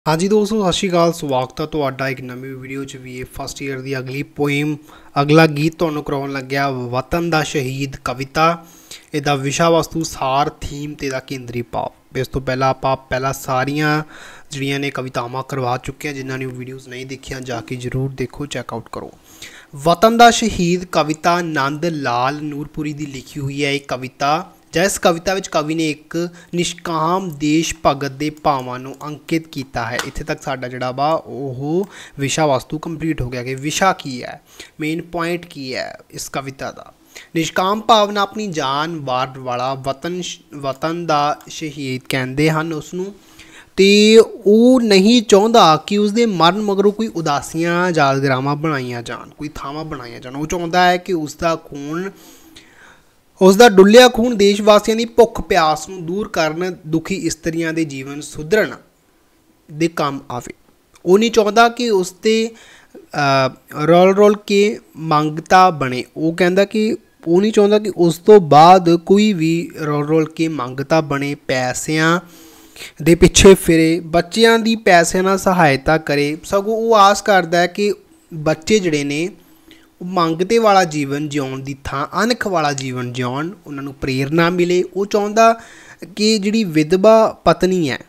हाँ जी दोस्तों, सत श्री अकाल। स्वागत है तुहाडा एक नवी वीडियो च भी। फस्ट ईयर की अगली पोएम अगला गीत तुहानूं करवाउण लग्या वतन दा शहीद कविता। इहदा विशा वस्तु सार थीम ते इहदा केंद्री भाव। इस तो पहला आपां सारियां जिहड़ियां ने कवितावां करवा चुके हैं। जिन्हां ने वीडियोज़ नहीं देखियां जाके जरूर देखो, चैकआउट करो। वतन दा शहीद कविता नंद लाल नूरपुरी की लिखी हुई है एक कविता। जिस कविता में कवि ने एक निष्काम देश भगत के भावां नूं अंकित किया है। इत्थे तक साडा जिहड़ा वा ओह विशा वस्तु कंप्लीट हो गया कि विशा की है, मेन पॉइंट की है इस कविता का। निष्काम भावना अपनी जान वार वाला वतन दा शहीद कहते हैं उसनूं, ते वो नहीं चाहता कि उसके मरण मगरों कोई उदासियां यादगारां बनाईयां जान, कोई थावां बनाईयां जान। वो चाहता है कि उसका खून, उसका डुलिया खून देशवासियों की भुख प्यास को दूर करन, दुखी इस्त्रियां के जीवन सुधरन दे काम आवे। वो नहीं चाहता कि उसते रोल रोल के मंगता बने। वो कहता कि वो नहीं चाहता कि उस तो बाद कोई भी रोल रोल के मंगता बने, पैसों दे पिछे फिरे, बच्चों की पैसे नाल सहायता करे। सगों वो आस करता है कि बच्चे जिहड़े ने मंगते वाला जीवन जिउण की थां अनख वाला जीवन जिउण, उन्होंने प्रेरणा मिले। वो चाहता कि जिहड़ी विधवा पत्नी है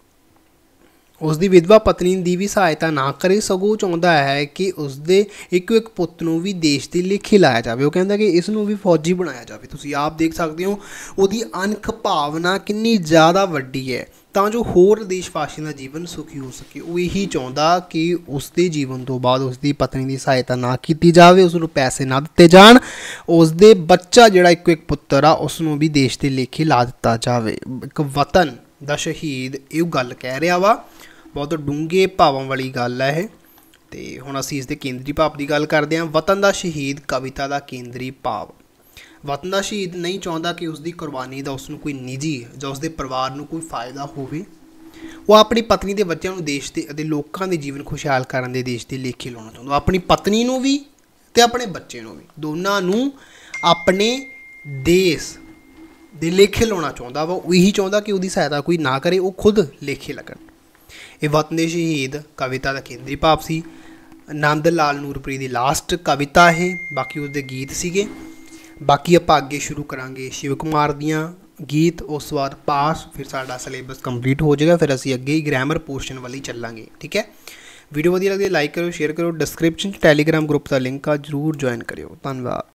उसकी विधवा पत्नी की भी सहायता ना करे, सगों चाहता है कि उसके एक पुत नूं भी देश के लेखे लाया जाए। वो कहता कि इसनूं भी फौजी बनाया जाए। तुसीं आप देख सकते हो उसकी अनख भावना कितनी ज़्यादा वड्डी है, तां जो होर देशवासियों का जीवन सुखी हो सके। वो यही चाहता कि उसके जीवन तो बाद उसकी पत्नी की सहायता ना की जाए, उसनूं पैसे ना दिते जाण, उसके बच्चा जिहड़ा एक पुत्र आ उसनूं भी देश के लेखे ला दिता जाए। एक वतन दा शहीद ये गल कह रहा वा, बहुत डूंघे भावों वाली गल है। तो हुण असीं इसके केंद्री भाव की गल करते हैं। वतन दा शहीद कविता का केंद्री भाव। वतन दा शहीद नहीं चाहता कि उसकी कुर्बानी का उसनूं कोई निजी जां उसके परिवार नूं कोई फायदा होवे। वो अपनी पत्नी के बच्चों को देश के लोगों के जीवन खुशहाल करने दे देश के लेखे लाना चाहता। अपनी पत्नी नूं भी ते अपने बच्चे नूं भी, दोनों नूं अपने देश के लेखे लाना चाहता वा। यही चाहता कि उसकी सहायता कोई ना करे, वो खुद लेखे लगन। ये वतन दे शहीद कविता का केंद्री भाव सी। नंद लाल नूरपुरी की लास्ट कविता है, बाकी उसके गीत सीगे। बाकी आप अगे शुरू करांगे शिव कुमार दियाँ गीत, उस बाद पास, फिर साडा सिलेबस कंप्लीट हो जाएगा। फिर असीं अगे ग्रामर पोर्शन वाली चलांगे। ठीक है, वीडियो वधिया लगदी लाइक करो, शेयर करो। डिस्क्रिप्शन टैलीग्राम ग्रुप का लिंक आ, जरूर ज्वाइन करियो। धन्यवाद।